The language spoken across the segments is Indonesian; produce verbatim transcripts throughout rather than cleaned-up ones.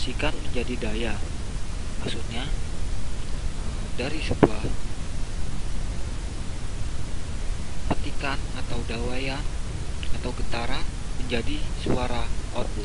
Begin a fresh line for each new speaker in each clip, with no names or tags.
dikonversikan menjadi daya. Maksudnya dari sebuah petikan atau dawaian atau getaran menjadi suara output.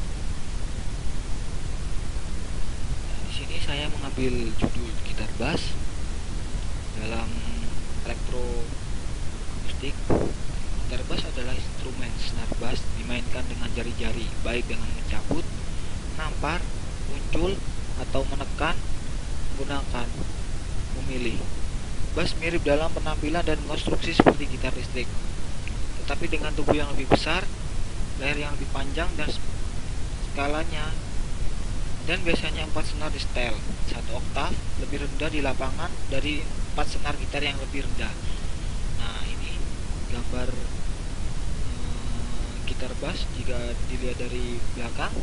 Nah, di sini saya mengambil judul gitar bass dalam elektroakustik. Gitar bass adalah instrumen senar bass dimainkan dengan jari-jari, baik dengan mencabut, menampar, muncul, atau menekan menggunakan memilih. Bass mirip dalam penampilan dan konstruksi seperti gitar listrik, tetapi dengan tubuh yang lebih besar, leher yang lebih panjang, dan skalanya dan biasanya empat senar di setel, satu oktav lebih rendah di lapangan dari empat senar gitar yang lebih rendah. Nah, ini gambar hmm, gitar bass jika dilihat dari belakang.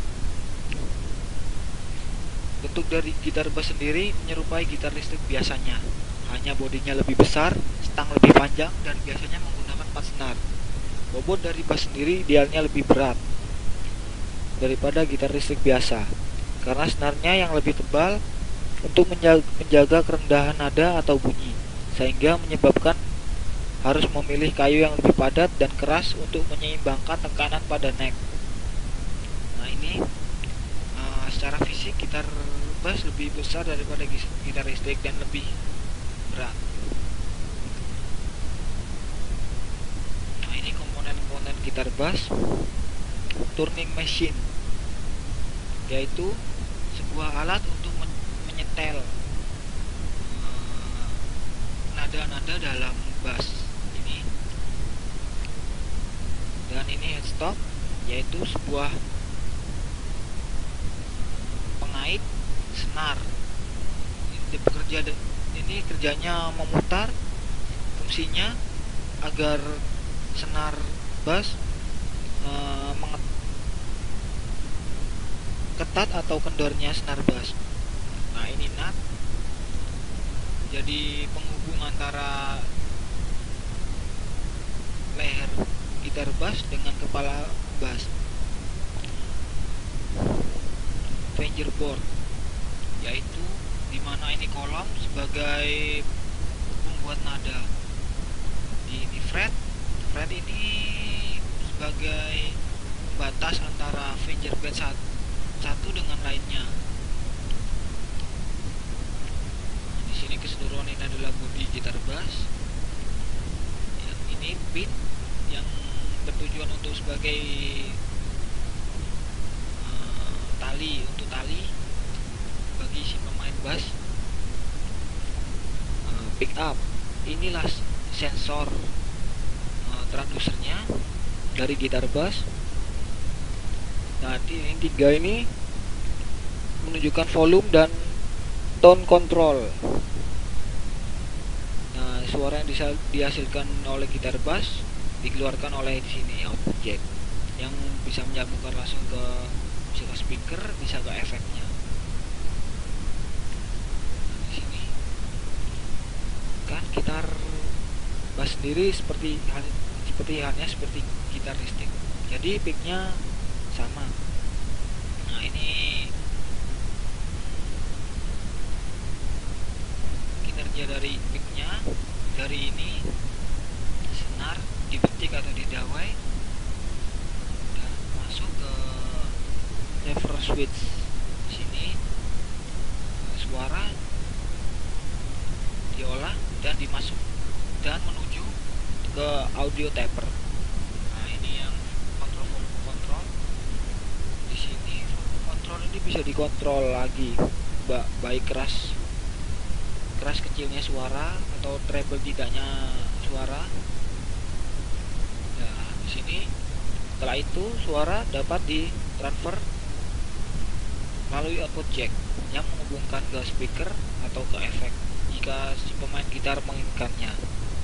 Bentuk dari gitar bass sendiri menyerupai gitar listrik biasanya, hanya bodinya lebih besar, stang lebih panjang, dan biasanya menggunakan empat senar. Bobot dari bass sendiri idealnya lebih berat daripada gitar listrik biasa, karena senarnya yang lebih tebal untuk menjaga kerendahan nada atau bunyi, sehingga menyebabkan harus memilih kayu yang lebih padat dan keras untuk menyeimbangkan tekanan pada neck. Nah, ini uh, secara fisik gitar bass lebih besar daripada gitar listrik dan lebih berat. Nah, ini komponen-komponen gitar bass. Turning machine, yaitu sebuah alat untuk menyetel nada-nada dalam bass ini. Dan ini headstock, yaitu sebuah pengait senar. Ini bekerja, ini kerjanya memutar, fungsinya agar senar bass uh, ketat atau kendornya senar bass. Nah, ini nut, jadi penghubung antara leher gitar bass dengan kepala bass. Fingerboard, yaitu dimana ini kolom sebagai membuat nada. Di ini fret, fret ini sebagai batas antara fingerboard satu satu dengan lainnya. Nah, di sini keseluruhan ini adalah bodi gitar bass. Yang ini pin yang bertujuan untuk sebagai uh, tali untuk tali bagi si pemain bass. Uh, pick up, inilah sensor uh, transdusernya dari gitar bass. Nah, ini tiga ini menunjukkan volume dan tone control. Nah, suara yang dihasilkan oleh gitar bass dikeluarkan oleh di sini output jack, yang bisa menyambungkan langsung ke bisa ke speaker, bisa ke efeknya. Nah, di sini kan gitar bass sendiri seperti seperti halnya seperti gitar listrik. Jadi picknya sama. Nah, ini kinerja dari picknya. Dari ini senar dipetik atau didawai dan masuk ke lever switch. Di sini suara diolah dan dimasuk dan menuju ke audio taper. Ini bisa dikontrol lagi, baik keras keras kecilnya suara atau treble tidaknya suara. Nah, di sini setelah itu suara dapat ditransfer melalui output jack yang menghubungkan ke speaker atau ke efek jika si pemain gitar menginginkannya.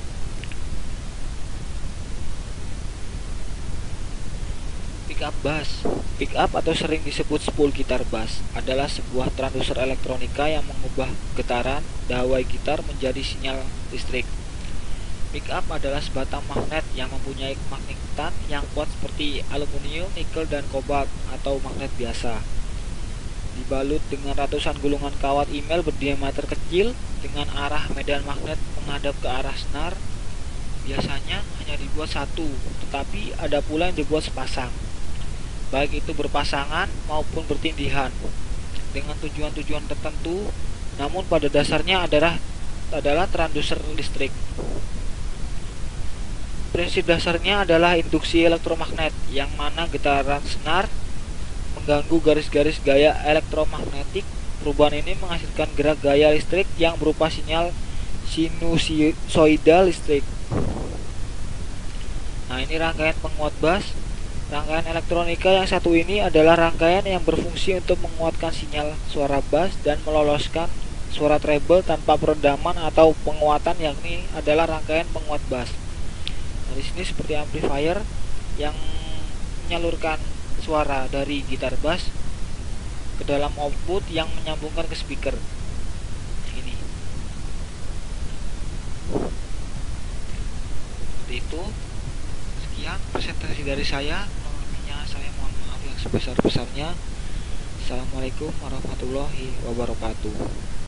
Pick up bass. Pick up atau sering disebut spool gitar bass adalah sebuah transduser elektronika yang mengubah getaran dawai gitar menjadi sinyal listrik. Pick up adalah sebatang magnet yang mempunyai magnetan yang kuat seperti aluminium, nikel, dan kobalt atau magnet biasa. dibalut dengan ratusan gulungan kawat email berdiameter kecil dengan arah medan magnet menghadap ke arah senar. Biasanya hanya dibuat satu, tetapi ada pula yang dibuat sepasang, baik itu berpasangan maupun bertindihan, dengan tujuan-tujuan tertentu, namun pada dasarnya adalah adalah transducer listrik. Prinsip dasarnya adalah induksi elektromagnet, yang mana getaran senar mengganggu garis-garis gaya elektromagnetik. Perubahan ini menghasilkan gerak gaya listrik yang berupa sinyal sinusoidal listrik. Nah, ini rangkaian penguat bass. Rangkaian elektronika yang satu ini adalah rangkaian yang berfungsi untuk menguatkan sinyal suara bass dan meloloskan suara treble tanpa peredaman atau penguatan, yakni adalah rangkaian penguat bass. Nah, di sini seperti amplifier yang menyalurkan suara dari gitar bass ke dalam output yang menyambungkan ke speaker. Ini. Seperti itu. Sekian presentasi dari saya. Lebihnya saya mohon maaf yang sebesar-besarnya. Assalamualaikum warahmatullahi wabarakatuh.